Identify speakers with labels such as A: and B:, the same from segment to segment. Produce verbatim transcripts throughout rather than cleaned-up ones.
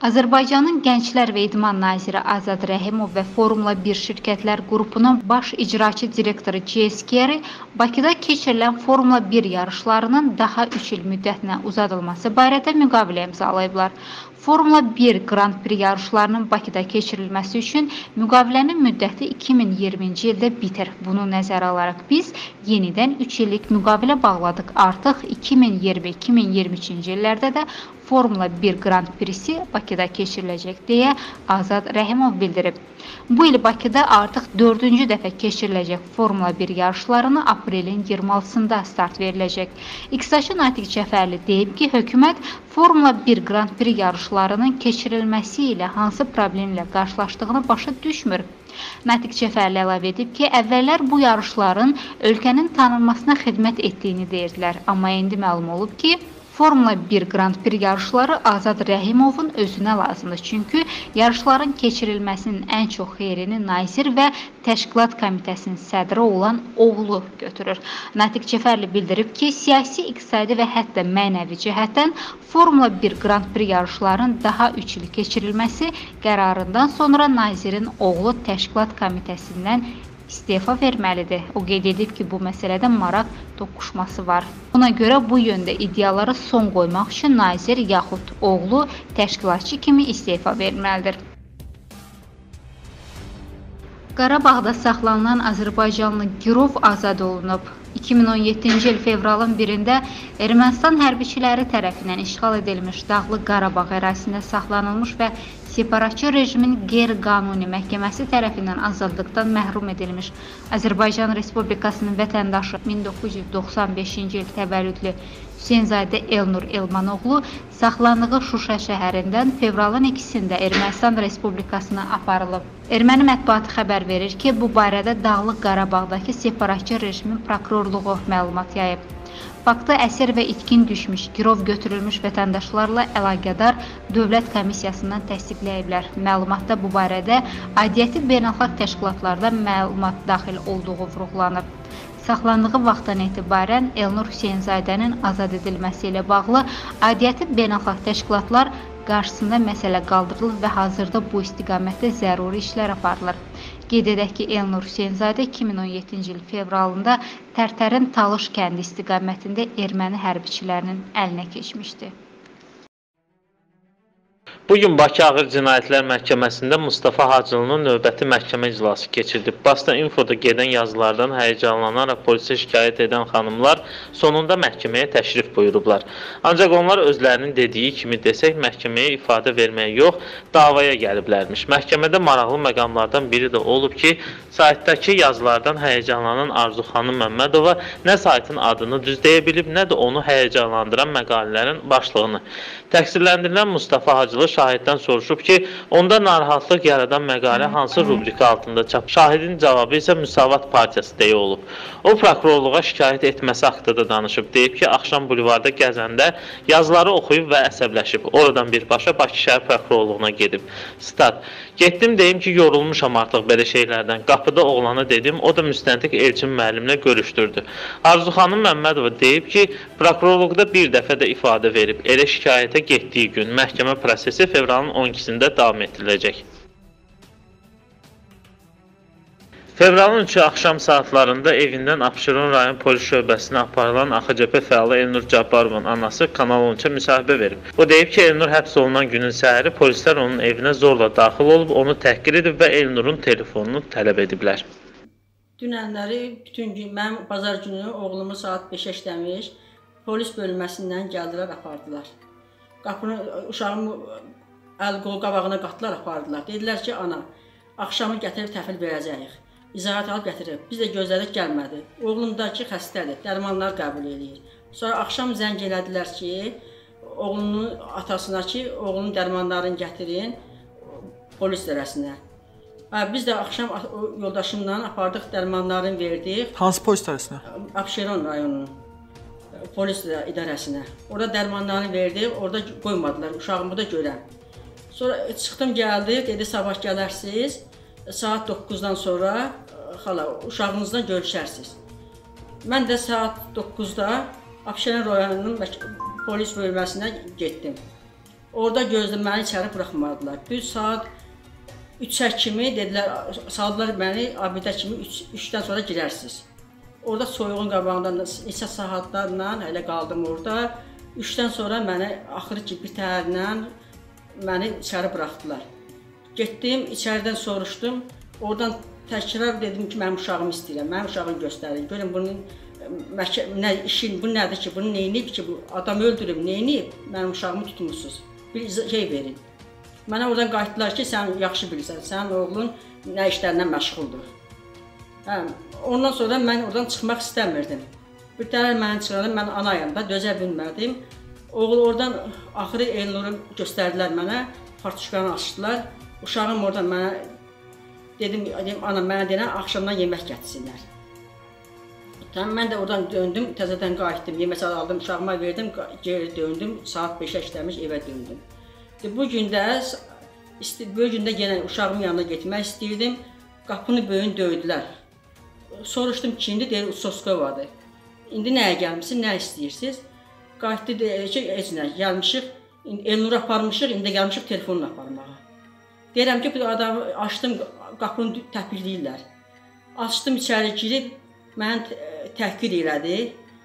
A: Azərbaycanın Gənclər və İdman naziri Azad Rəhimov və Formula bir şirkətlər qrupunun baş icraçı direktoru Ceyhun Keri Bakıda keçirilən Formula bir yarışlarının daha üç il müddətinə uzadılması barədə müqavilə imzalayıblar. Formula bir Grand Prix yarışlarının Bakıda keçirilməsi üçün müqavilənin müddəti iki min iyirminci ildə bitir. Bunu nəzərə alaraq biz yenidən üç illik müqavilə bağladıq. Artıq iki min iyirmi iki min iyirmi üçüncü illərdə də Formula bir Grand Prix-si Bakıda keçiriləcək deyə Azad Rəhimov bildirib. Bu il Bakıda artıq dördüncü dəfə keçiriləcək Formula bir yarışlarına aprelin iyirmi altısında start veriləcək. İqtisadçı Natiq Cəfərli deyib ki, hökumət Formula bir Grand Prix yarışlarının keçirilməsi ilə hansı problemlə qarşılaşdığını başa düşmür. Natiq Cəfərli əlavə edib ki, əvvəllər bu yarışların ölkənin tanınmasına xidmət etdiyini deyirdilər, amma indi məlum olub ki, Formula bir Grand Prix yarışları Azad Rəhimovun özünə lazımdır. Çünki yarışların keçirilməsinin ən çox xeyrini nazir və təşkilat komitəsinin sədri olan oğlu götürür. Natiq Cəfərli bildirib ki, siyasi, iqtisadi və hətta mənəvi cəhətdən Formula bir Grand Prix yarışlarının daha üç il keçirilməsi qərarından sonra nazirin oğlu təşkilat komitəsindən istefa verməlidir. O qeyd edib ki, bu məsələdə maraq toqquşması var. Buna görə bu yöndə iddialara son qoymaq üçün nazir yaxud oğlu təşkilatçı kimi istefa verməlidir. Qarabağda saxlanılan Azərbaycanlı girov azad olunub. iki min on yeddinci il fevralın birində Ermənistan hərbiçiləri tərəfindən işğal edilmiş Dağlıq Qarabağ ərazisində saxlanılmış və separatçı rejimin qeyri-qanuni məhkəməsi tərəfindən azadlıqdan məhrum edilmiş Azərbaycan Respublikasının vətəndaşı min doqquz yüz doxsan beşinci il təvəllüdlü Hüseynzadə Elnur Elmanoğlu saxlandığı Şuşa şəhərindən fevralın ikisində Ermənistan Respublikasına aparılıb. Erməni mətbuatı xəbər verir ki, bu barədə Dağlıq Qarabağdakı separatçı rejimin prokurorluğu məlumat yayıb. Faktı əsir və itkin düşmüş, girov götürülmüş vətəndaşlarla əlaqədar dövlət komissiyasından təsdiqləyiblər. Məlumatda bu barədə aidiyyəti beynəlxalq təşkilatlarda məlumat daxil olduğu vurğulanıb. Saxlandığı vaxtdan etibarən Elnur Hüseynzadənin azad edilməsi ilə bağlı aidiyyəti beynəlxalq təşkilatlar qarşısında məsələ qaldırılır və hazırda bu istiqamətdə zəruri işlər aparılır. Qeyd edək ki, Elnur Hüseynzadə iki min on yeddinci il fevralında Tərtərin Talış kəndi istiqamətində erməni hərbiçilərinin əlinə keçmişdi.
B: Bugün Bakı Ağır Cinayətlər Məhkəməsində Mustafa Hacılının növbəti məhkəmə iclası keçirilib. Bastan infoda gedən yazılardan həyəcanlanaraq polisə şikayət edən xanımlar sonunda məhkəməyə təşrif buyurublar. Ancaq onlar özlərinin dediyi kimi desək, məhkəməyə ifadə verməyə yox, davaya gəliblərmiş. Məhkəmədə maraqlı məqamlardan biri də olub ki, saytdakı yazılardan həyəcanlanan Arzu xanım Məmmədova nə saytın adını düz deyə bilib, nə də onu həyəcanlandıran məqalələrin başlığını. Təqsirləndirilən Mustafa Hacılı şahiddən soruşub ki, onda narahatlıq yaradan məqalə hansı rubrika altında çap? Şahidin cavabı isə Müsavat Partiyası deyə olub. O, prokurorluğa şikayət etməsi haqqında danışıb. Deyib ki, axşam bulvarda gəzəndə yazıları oxuyub və əsəbləşib. Oradan birbaşa Bakı şəhər prokurorluğuna gedib. Stat. Getdim deyim ki, yorulmuşam artıq belə şeylərdən. Qapıda oğlana dedim, o da müstəntiq Elçin müəllimlə görüşdürdü. Arzu xanım Məmmədova deyib ki, prokurorluqda bir dəfə də ifadə verib. Elə şikayətə getdiyi gün məhkəmə prosesi fevralın on ikisində davam etdiriləcək. Fevralın üçü axşam saatlarında evindən Abşeron rayon polis şöbəsinə aparılan A X C P fəalı Elnur Cabbarovun anası Kanal on üçə müsahibə verib. O deyib ki, Elnur həbs olunan günün səhəri polislər onun evinə zorla daxil olub, onu təhqir edib və Elnurun telefonunu tələb ediblər.
C: Dünənləri bütün gün, mənim bazar günü oğlumu saat beşə işləmiş, polis bölməsindən gəldilər, apardılar. Qapını, uşağımı əl-qol qabağına qatdılar, apardılar. Dedilər ki, ana, axşamı gətirib təhvil verəcəyik. İzahat alıb gətirib. Biz də gözlədik, gəlmədi. Oğlumdakı xəstədir, dərmanlar qəbul edir. Sonra axşam zəng elədilər ki, oğlunun atasına ki, oğlunun dərmanlarını gətirin polis idarəsinə. Biz də axşam yoldaşımla apardıq, dərmanlarını verdik.
D: Hansı polis idarəsinə?
C: Abşeron rayonunun polis idarəsinə. Orada dərmanlarını verdik, orada qoymadılar, uşağımı da görəm. Sonra çıxdım, gəldi, dedi, sabah gələrsiniz. Saat doqquzdan sonra xala, uşağınızla görüşərsiniz. Mən də saat doqquzda Abşeron rayonunun polis bölməsinə getdim. Orada gözlədim, məni içəri buraxmadılar. Düz saat üçə kimi dedilər, saldılar məni abidə kimi üçdən sonra girərsiniz. Orada soyuğun qabağında neçə saatlarla elə qaldım orada. üçdən sonra məni axırı ki bir tərlə məni içəri buraxdılar. Getdim, içəridən soruşdum. Oradan təkrar dedim ki, mənim uşağımı istəyirəm, mənim uşağımı göstərin. Görün bunun nə işin, bu nədir ki, bunu neyinib ki, bu adam öldürüb, neyinib? Mənim uşağımı tutmursuz. Bir şey verin. Mənə oradan qayıtdılar ki, sən yaxşı bilirsən, sənin oğlun nə işlərlə məşğuldur. Hə, ondan sonra mən oradan çıxmaq istəmirdim. Bir təhər məni çıxardım, mən anayım da, dözə bilmədim. Oğul oradan axırı Elnuru göstərdilər mənə, partuşkanı açdılar. Uşağım oradan mənə, dedim, dedim ana mənə deyən, axşamdan yemək gətirsinlər. Tamam, mən də oradan döndüm, təzədən qayıtdım, yemək aldım, uşağıma verdim, geri döndüm, saat beşə işləmiş evə döndüm. Bu gün də, bu gün də yenə uşağımın yanına getmək istəyirdim, qapını böyün döydülər. Soruşdum ki, indi deyir, Usoskovadır. İndi nəyə gəlmişsiniz, nə istəyirsiniz? Qayıtdı deyir ki, heç nə, gəlmişik, Elnuru aparmışıq, indi gəlmişik telefonla aparmağa. Deyirəm ki, bu adamı açdım, qapını təpikləyirlər. Açdım, içəri girib, məni təhqir elədi.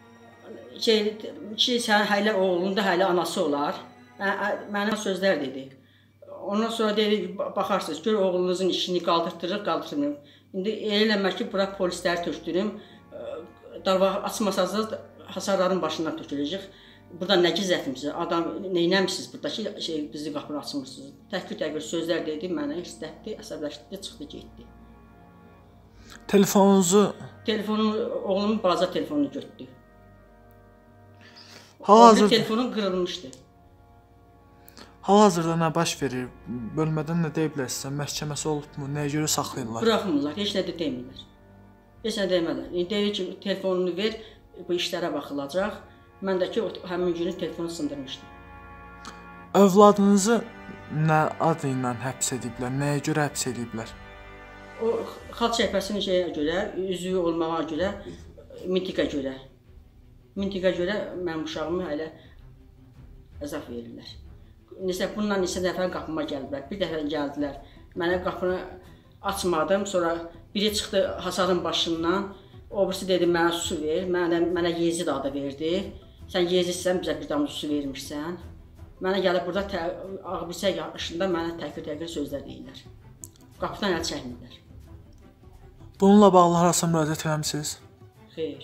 C: Ki, sən hələ oğlun da hələ anası olar. Mənə sözlər dedi. Ondan sonra dedi, baxarsınız, gör oğlunuzun işini qaldırtdırır, qaldırmır. İndi eləmək ki, bura polisləri tökdürüm, dava açmasanız hasarların başından töküləcək. Burada nə gizlətmişsiniz, adam neynəmişsiniz burada ki, şey, bizi qapını açmırsınız. Təhqir-təhqir sözlər dedi, mənə istətdi, əsəbləşdi, çıxdı, getdi.
D: Telefonunuzu...
C: Telefonum, oğlumun balaca telefonunu götürdü.
D: Hal-hazırda...
C: Telefonum qırılmışdı.
D: Hal-hazırda nə baş verir? Bölmədən nə deyiblər sizə? Məhkəməsi olubmu? Nəyə görə saxlayırlar?
C: Buraxmırlar, heç nə də demirlər. Heç nə demirlər. İndi deyir ki, telefonunu ver, bu işlərə baxılacaq. Mən də ki, həmin günü telefonu sındırmışdım.
D: Övladınızı nə adı ilə həbs ediblər? Nəyə görə həbs ediblər?
C: O, xalq şəhbəsinin şeyə görə, üzvü olmağa görə, mintiqə görə. Mintiqə görə mənim uşağımı hələ əzab verirlər. Nesə, bundan neçə dəfə qapıma gəliblər, bir dəfə gəldilər. Mənə qapını açmadım, sonra biri çıxdı hasarın başından, o birisi dedi, mənə su ver, mənə, mənə Yezid adı verdi. Sən Yezidsən, bizə bir damla su vermişsən. Mənə gəlib burada ağbirçək yaşında mənə təhqir-təhqir sözlər deyirlər. Qapıdan əl çəkmirlər.
D: Bununla bağlı harasa müraciət eləmisiniz?
C: Xeyr.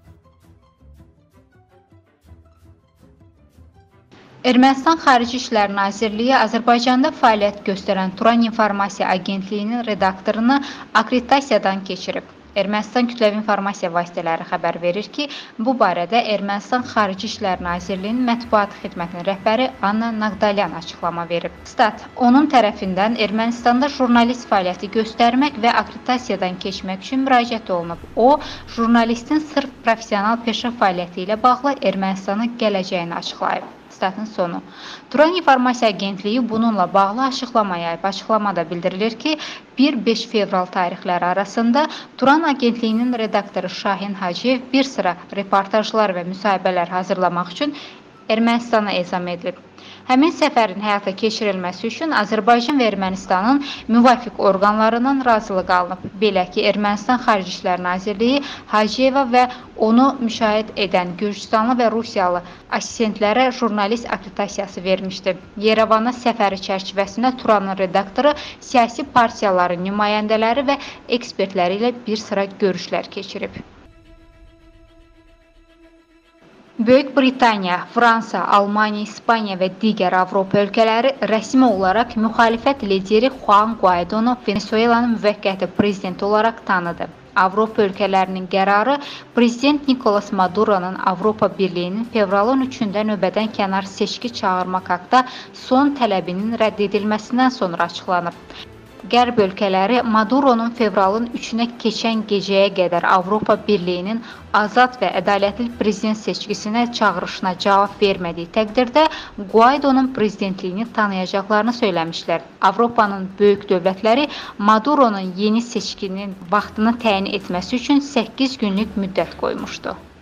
A: Ermənistan Xarici İşlər Nazirliyi Azərbaycanda fəaliyyət göstərən Turan İnformasiya Agentliyinin redaktorunu akkreditasiyadan keçirib. Ermənistan kütləvi informasiya vasitələri xəbər verir ki, bu barədə Ermənistan Xarici İşlər Nazirliyinin mətbuat xidmətinin rəhbəri Anna Naqdalyan açıqlama verib. Stat, onun tərəfindən Ermənistanda jurnalist fəaliyyəti göstərmək və akkreditasiyadan keçmək üçün müraciət olunub. O, jurnalistin sırf professional peşə fəaliyyəti ilə bağlı Ermənistanın gələcəyini açıqlayıb. Statın sonu. Turan İnformasiya Agentliyi bununla bağlı açıqlama yayıb. Açıqlamada bildirilir ki, bir beş fevral tarixləri arasında Turan Agentliyinin redaktoru Şahin Hacıyev bir sıra reportajlar və müsahibələr hazırlamaq üçün Ermənistana ezam edilib. Həmin səfərin həyata keçirilməsi üçün Azərbaycan və Ermənistanın müvafiq orqanlarından razılıq alınıb. Belə ki, Ermənistan Xarici İşlər Nazirliyi Hacıyeva və onu müşahidə edən Gürcüstanlı və Rusiyalı assistentlərə jurnalist akkreditasiyası vermişdi. Yerevana səfəri çərçivəsində Turanın redaktoru siyasi partiyaların nümayəndələri və ekspertləri ilə bir sıra görüşlər keçirib. Böyük Britaniya, Fransa, Almaniya, İspaniya və digər Avropa ölkələri rəsmi olaraq müxalifət lideri Juan Guaidonu Venezuelanın müvəqqəti prezidenti olaraq tanıdı. Avropa ölkələrinin qərarı Prezident Nicolas Maduro'nun Avropa Birliyinin fevralın üçündə növbədən kənar seçki çağırmaq haqda son tələbinin rədd edilməsindən sonra açıqlanıb. Qərb ölkələri Maduro'nun fevralın üçünə keçən gecəyə qədər Avropa Birliyinin azad və ədalətli prezident seçkisinə çağırışına cavab vermədiyi təqdirdə Guaidonun prezidentliyini tanıyacaqlarını söyləmişlər. Avropanın böyük dövlətləri Maduro'nun yeni seçkinin vaxtını təyin etməsi üçün səkkiz günlük müddət qoymuşdu.